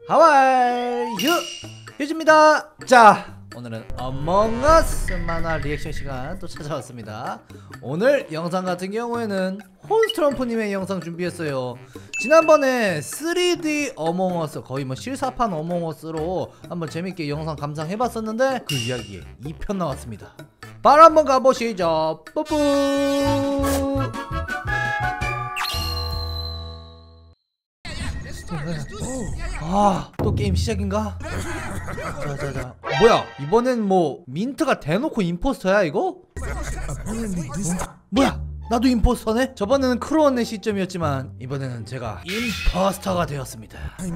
How are you? 유즈입니다. 자, 오늘은 어몽어스 만화 리액션 시간 또 찾아왔습니다. 오늘 영상 같은 경우에는 혼스트럼프님의 영상 준비했어요. 지난번에 3D 어몽어스, 거의 뭐 실사판 어몽어스로 한번 재밌게 영상 감상해봤었는데 그 이야기에 2편 나왔습니다. 바로 한번 가보시죠. 뿌뿌. 또 게임 시작인가? 자자자. 뭐야, 이번엔 뭐 민트가 대놓고 임포스터야 이거? 뭐야, 나도 임포스터네? 저번에는 크로원의 시점이었지만 이번에는 제가 임포스터가 되었습니다.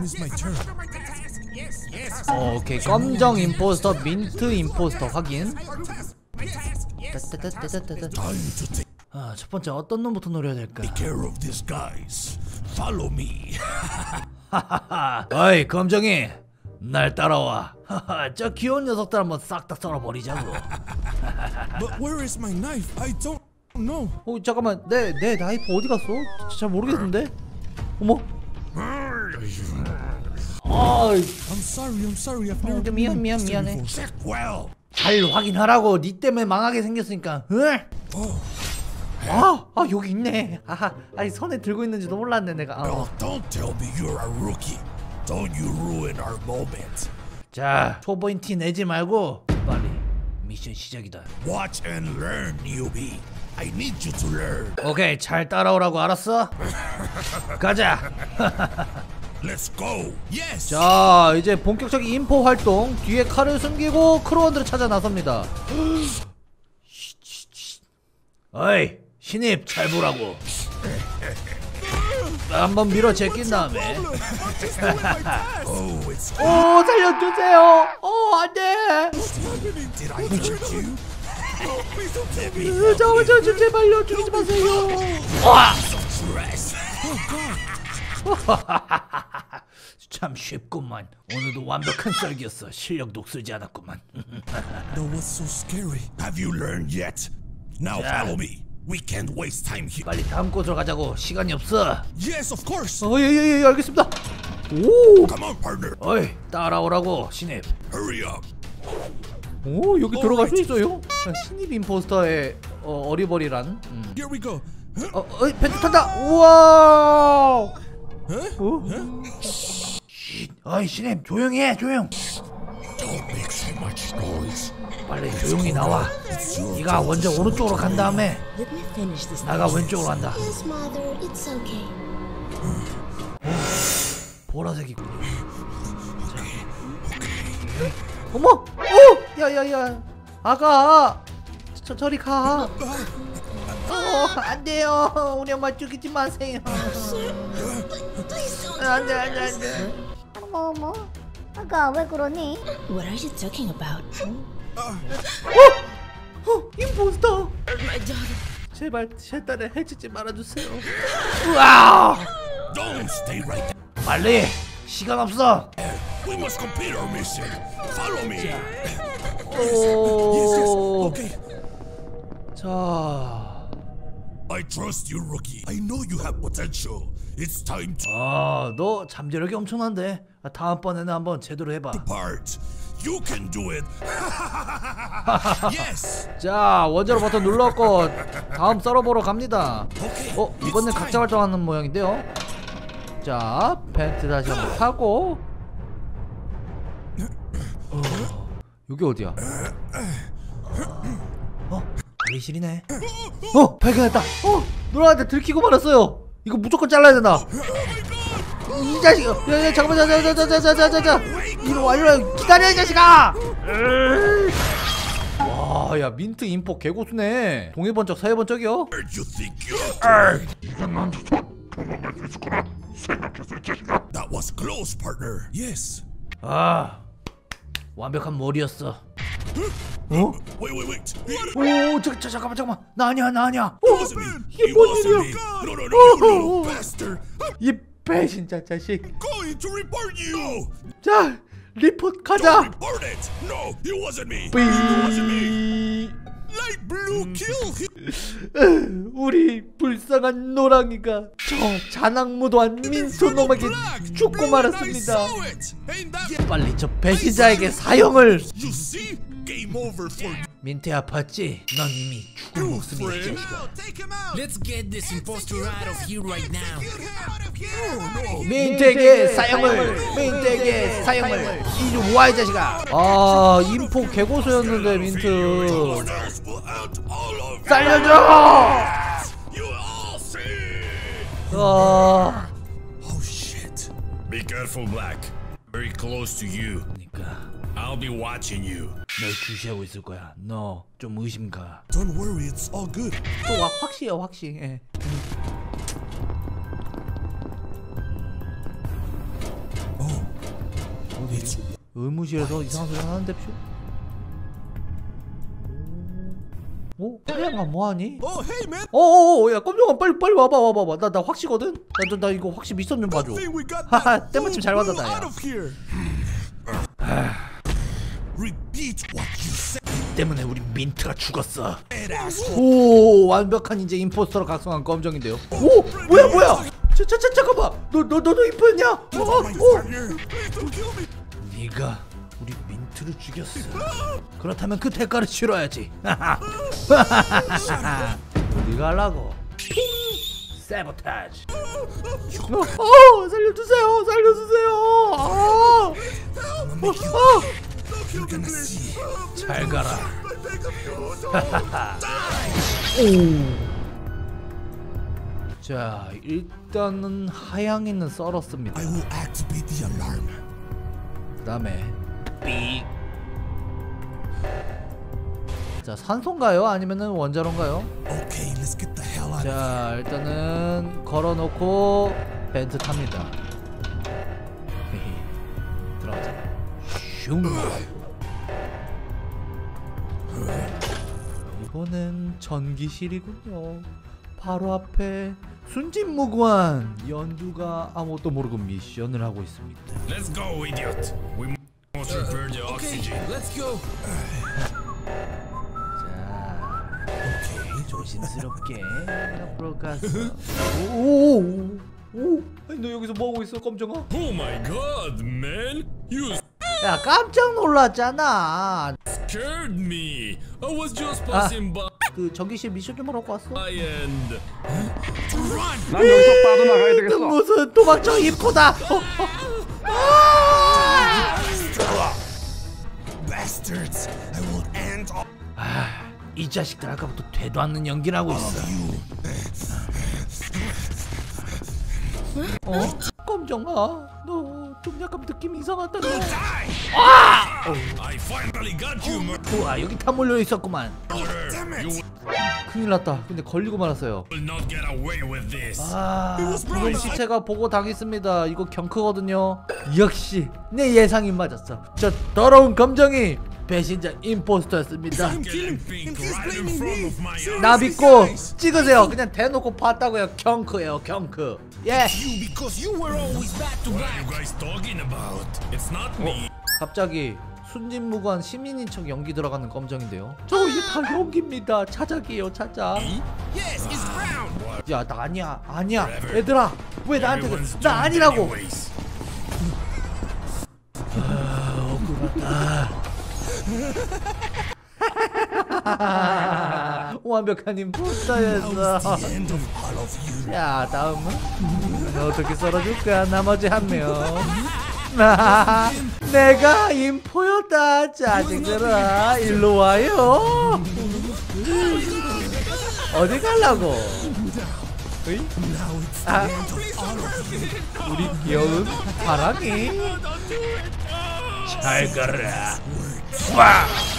오케이, 검정 임포스터, 민트 임포스터 확인. 첫 번째 어떤 놈부터 노려야 될까? 어이 검정이, 날 따라와. 저 귀여운 녀석들 한번 싹 다 썰어버리자고. But where is my knife? I don't know. 잠깐만, 내 나이프 어디 갔어? 잘 모르겠는데. 어머. I'm sorry. I've never 미안해. 잘 확인하라고. 니 때문에 망하게 생겼으니까. 여기 있네. 아니, 손에 들고 있는지도 몰랐네 내가. Don't tell me you're a rookie. Don't you ruin our moment. 자, 초보인 티 내지 말고 빨리 미션 시작이다. Watch and learn, newbie. I need you to learn. 오케이, 잘 따라오라고. 알았어? 가자. Let's go. Yes. 자, 이제 본격적인 인포 활동. 뒤에 칼을 숨기고 크로원들을 찾아 나섭니다. 어이, 신입 잘 보라고. 한번 밀어 제낀 다음에. 오, 살려주세요. 안돼. 저 제발요, 죽이지 마세요. 참 쉽구만. 오늘도 완벽한 썰기였어. 실력 녹슬지 않았구만. No, what's so scary? Have you learned yet? Now follow me. We can't waste time here. 빨리 다음 곳으로 가자고. 시간이 없어. Yes, of course. 예, 알겠습니다. 오. Come on, partner. 어이, 따라오라고 신입. Hurry up. 오, 여기 들어갈 수 있어요? 신입 임포스터의 어리버리란. Here we go. 벤트 탄다. 우와. 어이, 신입 조용히 해. 조용. Don't make so much noise. 빨리 조용히 나와. 네가 먼저 오른쪽으로 간 다음에 나가 왼쪽으로 간다. 보라색이군요. 어머! 야야야, 아가, 저리 가. 안 돼요. 우리 엄마 죽이지 마세요. 안 돼. 어머, 아가 왜 그러니? What are you talking about? 임포스터. My daughter. 제발 제 딸을 해치지 말아주세요. 우와! Don't stay right there. 빨리, 시간 없어. We must complete our mission. Follow me. 오. Okay. 자. I trust you, rookie. I know you have potential. It's time to 너 잠재력이 엄청난데. 다음번에는 한번 제대로 해봐. part. You can do it. Yes. 자, 원자로 버튼 눌렀고 다음 서버로 갑니다. Okay. 이번엔 각자 활동하는 모양인데요. 자, 벤트 다시 한번 타고. 여기 어디야? 대기실이네. 발견했다. 노란한테 들키고 말았어요. 이거 무조건 잘라야 된다. 이 자식. 야, 잠깐만. 자. 이리 와. 기다려, 이 자식아. 와, 야, 민트 인포 개고수네. 동해번쩍 서해번쩍이요. You think you're That was close, partner. Yes. 완벽한 머리였어. Wait. 오, 잠깐만. 나 아니야. It wasn't me. 이게 It 뭔 wasn't 일이야? me. No, you little bastard. 이 배신자 자식. Going to report you. 자, 리포트 Don't 가자. report it. No, it wasn't me. It wasn't me. Light blue kill him. 우리 불쌍한 노랑이가 저 잔악무도한 민소놈에게 죽고 말았습니다. 빨리 저 배신자에게 사형을. You see? Game over for you. 민트야 아팠지? 넌 이미 죽은 목숨이야 이 자식아. Let's get this imposter out of here right now. 민트에게 사형을. 민트에게 사형을. 이리 와 이 자식아. 아 인포 개고수였는데 민트 살려줘. You all see. 아 Oh shit. Be careful, Black. Very close to you. 그러니까 I'll be watching you. 널 주시하고 있을 거야. 너 좀 의심가. Don't worry, it's all good. 또 확실해요 확실. 예. It's 의무실에서 이상한 소리 하는데 표? 오? 하양아 뭐하니? Oh, hey man. 어어어 야 깜짝아 빨리 와봐 나 확시거든? 나 이거 확시 미션 좀 봐줘. Think we got 하하 that 때마침 잘 fool 받았다 out 야. of here. Repeat what you said. 때문에 우리 민트가 죽었어. Asshole. 오 완벽한 이제 임포스터로 각성한 검정인데요. 오 뭐야 잠깐만 너도 임포였냐? My partner. Please don't kill me. 네가 우리 민트를 죽였어. 그렇다면 그 대가를 치러야지. 네가 하려고. 핑 세보타지. 살려주세요. You're gonna see. 잘 가라. 자 일단은 하양이는 썰었습니다. I will activate the alarm. 그 다음에 삑. 자 산소인가요? 아니면은 원자로인가요? Okay, let's get the hell out of 자 일단은 걸어놓고 벤트 탑니다. 들어가자. 슝. 이거는 전기실이군요. 바로 앞에 순진무구한 연두가 아무것도 모르고 미션을 하고 있습니다. Let's go, idiot. We must repair the oxygen. Let's go. 자, 조심스럽게 앞으로 가서. 오, 아니 너 여기서 뭐 하고 있어, 깜짝아? Oh my god, man! You 야, 깜짝 놀랐잖아. scared me. I was just passing by 그 전기실 미션 좀 하러 왔어. and 난 여기서 빠져나가야 되겠어. 무슨 도망쳐 이쁘다. bastards. I will end all 이 자식들 아까부터 되도 않는 연기를 하고 있어. 깜짝아, 너 좀 약간 느낌이 이상하다. I finally got you, 우와, 여기 다 몰려 있었구만. murderer. You 큰일 났다. 근데 걸리고 말았어요. will not get away with this. 부른 시체가 보고 당했습니다. 이거 경크거든요. 역시 내 예상이 맞았어. 저 더러운 검정이 배신자 임포스터였습니다. Getting pink right in front of my 나 eyes. 믿고 찍으세요. 그냥 대놓고 봤다고요. 경크예요, 경크. 예. You because you were always back to back. What are you guys talking about? It's not me. 갑자기 순진무구한 시민인 척 연기 들어가는 검정인데요. 저 이게 다 연기입니다. 차작이에요, 차작. Yes, it's brown. 야, 나 아니야. 얘들아, 왜 나한테 그래? 나 아니라고. 완벽한 임포스터였어. End of all of you. 야, 다음은 어떻게 썰어줄까? 나머지 한 명. 내가 임포였다. 짜증들아, 일로 와요. 어디 갈라고? 으이? 우리 귀여운 사랑이 잘 가라. 와!